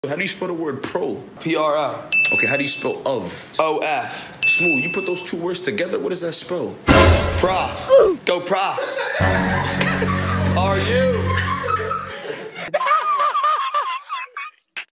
How do you spell the word pro? P-R-O. Okay, how do you spell of? O-F. Smooth, you put those two words together, what does that spell? Prof. Go profs. Are you?